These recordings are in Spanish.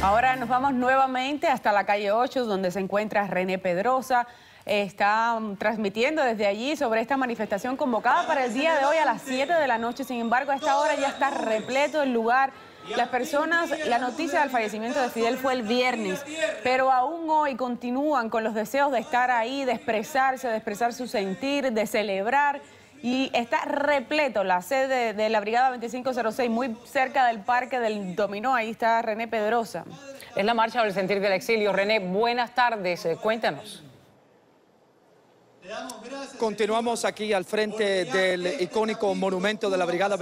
Ahora nos vamos nuevamente hasta la calle 8, donde se encuentra René Pedrosa. Está transmitiendo desde allí sobre esta manifestación convocada para el día de hoy a las 7 de la noche. Sin embargo, a esta hora ya está repleto el lugar. Las personas, la noticia del fallecimiento de Fidel fue el viernes, pero aún hoy continúan con los deseos de estar ahí, de expresar su sentir, de celebrar. Y está repleto la sede de la Brigada 2506, muy cerca del Parque del Dominó. Ahí está René Pedrosa. Es la marcha del sentir del exilio. René, buenas tardes. Cuéntanos. Continuamos aquí al frente del icónico monumento de la Brigada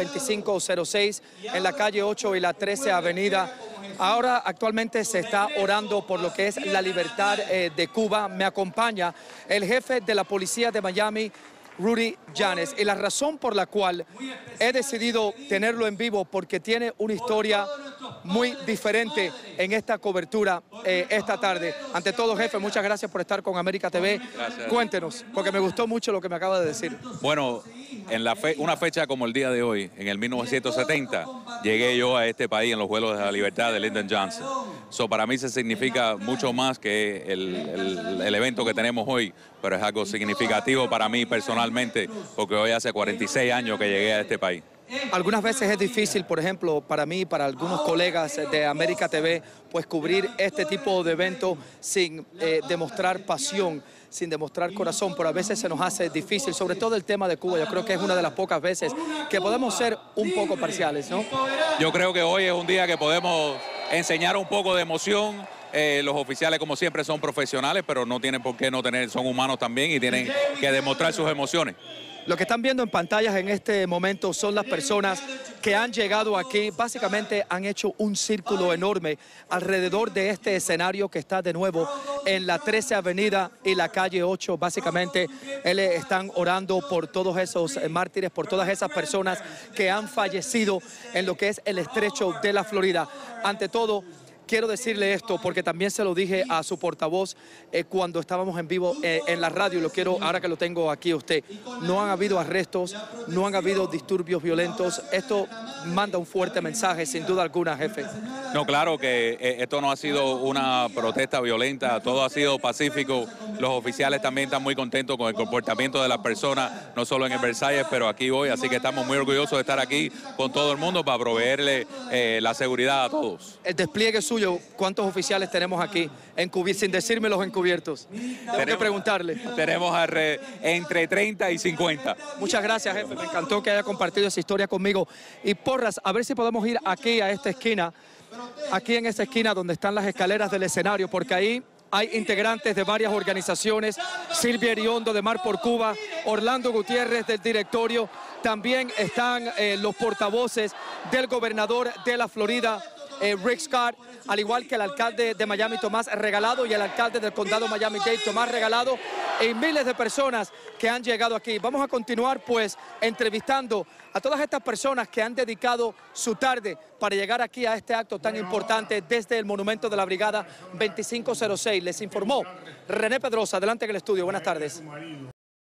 2506 en la calle 8 y la 13 Avenida. Ahora actualmente se está orando por lo que es la libertad de Cuba. Me acompaña el jefe de la policía de Miami, Rudy Giannis, y la razón por la cual he decidido tenerlo en vivo porque tiene una historia muy diferente en esta cobertura esta tarde. Ante todo, jefe, muchas gracias por estar con América TV. Gracias. Cuéntenos, porque me gustó mucho lo que me acaba de decir. Bueno, en una fecha como el día de hoy, en el 1970, llegué yo a este país en los Juegos de la Libertad de Lyndon Johnson. Para mí se significa mucho más que el evento que tenemos hoy, pero es algo significativo para mí personalmente, porque hoy hace 46 años que llegué a este país. Algunas veces es difícil, por ejemplo, para mí, para algunos colegas de América TV, pues cubrir este tipo de eventos sin demostrar pasión, sin demostrar corazón, pero a veces se nos hace difícil, sobre todo el tema de Cuba. Yo creo que es una de las pocas veces que podemos ser un poco parciales, ¿no? Yo creo que hoy es un día que podemos enseñar un poco de emoción. Los oficiales, como siempre, son profesionales, pero no tienen por qué no tener, son humanos también y tienen que demostrar sus emociones. Lo que están viendo en pantallas en este momento son las personas que han llegado aquí. Básicamente han hecho un círculo enorme alrededor de este escenario que está de nuevo en la 13 Avenida y la calle 8. Básicamente están orando por todos esos mártires, por todas esas personas que han fallecido en lo que es el estrecho de la Florida. Ante todo, quiero decirle esto porque también se lo dije a su portavoz cuando estábamos en vivo en la radio, y lo quiero ahora que lo tengo aquí a usted. No han habido arrestos, no han habido disturbios violentos. Esto manda un fuerte mensaje, sin duda alguna, jefe. No, claro que esto no ha sido una protesta violenta, todo ha sido pacífico. Los oficiales también están muy contentos con el comportamiento de las personas, no solo en el Versalles, pero aquí hoy. Así que estamos muy orgullosos de estar aquí con todo el mundo para proveerle la seguridad a todos. El despliegue suyo, ¿cuántos oficiales tenemos aquí, sin decirme los encubiertos? Tengo que preguntarle. Tenemos entre 30 y 50. Muchas gracias, jefe. Me encantó que haya compartido esa historia conmigo. Y Porras, a ver si podemos ir aquí a esta esquina, aquí en esa esquina donde están las escaleras del escenario, porque ahí hay integrantes de varias organizaciones, Silvia Eriondo de Mar por Cuba, Orlando Gutiérrez del directorio, también están los portavoces del gobernador de la Florida, Rick Scott, al igual que el alcalde de Miami, Tomás Regalado, y el alcalde del condado Miami-Dade, Tomás Regalado, y miles de personas que han llegado aquí. Vamos a continuar pues entrevistando a todas estas personas que han dedicado su tarde para llegar aquí a este acto tan importante desde el monumento de la Brigada 2506. Les informó René Pedrosa. Adelante en el estudio. Buenas tardes.